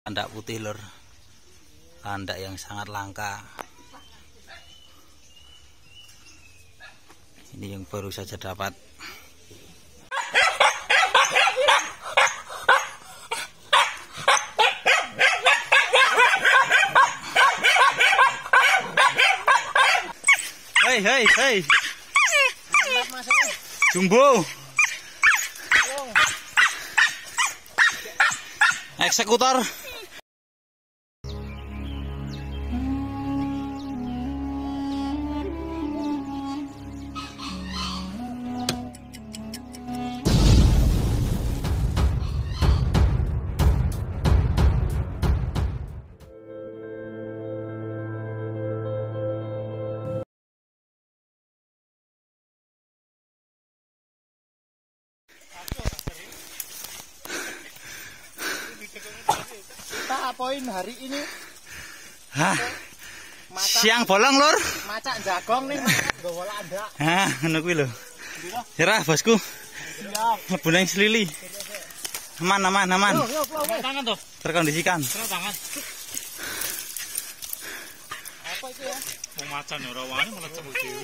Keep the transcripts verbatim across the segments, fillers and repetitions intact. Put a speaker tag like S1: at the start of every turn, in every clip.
S1: Landak putih lur, landak yang sangat langka. Ini yang baru saja dapat. Hei hei hei, jumbo, eksekutor.
S2: Kita apain hari ini?
S1: Hah, siang bolong lur.
S2: Macak jagong nih, nggawa landak.
S1: Hah, ngono kuwi lho. Serah bosku. Mlebu nang selili. Aman aman aman.
S2: Tangan tuh.
S1: Terkondisikan.
S2: Tangan. Apa itu ya?
S3: Wong macan ora wani malah cemu dhewe.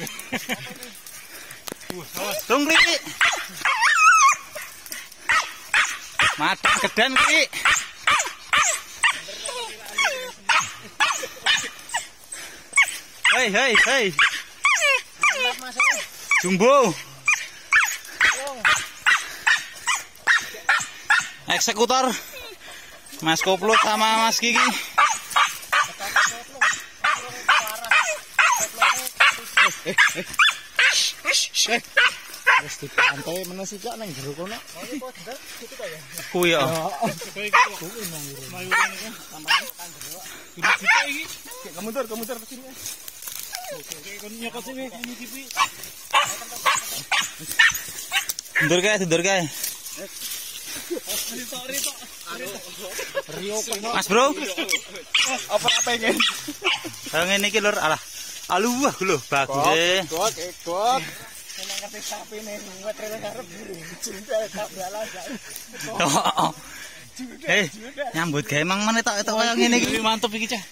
S1: Tung Kri. Matang gedan Kri. Hei hei hei. Jumbo. Eksekutor. Mas Koplo sama Mas Kiki.
S2: Wis dipantai meneh sik nang jero kono.
S1: Kuwi ya.
S2: Kemundur, kemundur ke sini.
S1: Mundur kae, mundur kae. Mas Bro.
S2: Apa pengen?
S1: Kalau ngene iki lur, alah. Aluwah lho, bagus e.
S2: Kok, kok. Nang ngerti sapi nih, wetrene karep burung. Jundal tak balas.
S1: Oh. Eh, nyambut gawe mang meneh tok tok kaya ngene iki.
S3: Mantep iki, Cah.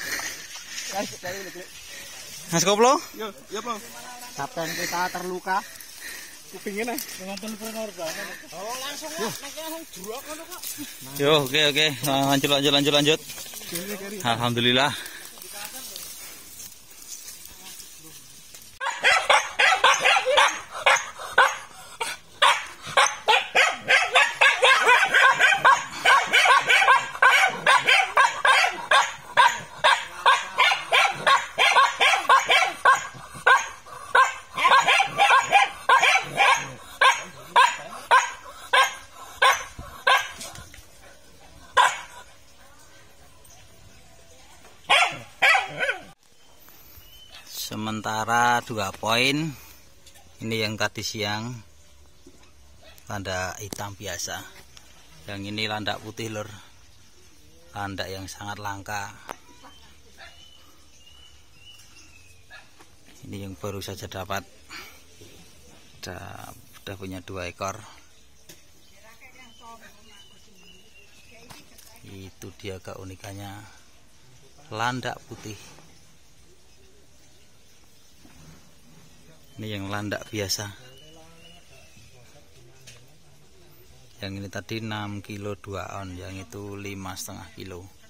S1: Mas Koplo?
S2: Yo, yo, Bro. Kapten kita terluka. Kupingin ah.
S3: Nonton penerbangan.
S2: Oh, langsung langsung druak ngono kok.
S1: Yo, oke oke. Lanjut lanjut lanjut lanjut. Alhamdulillah. Sementara dua poin. Ini yang tadi siang landak hitam biasa. Yang ini landak putih lur, landak yang sangat langka. Ini yang baru saja dapat. Udah, udah punya dua ekor. Itu dia keunikannya landak putih. Ini yang landak biasa. Yang ini tadi enam kilo dua on, yang itu lima setengah kilo.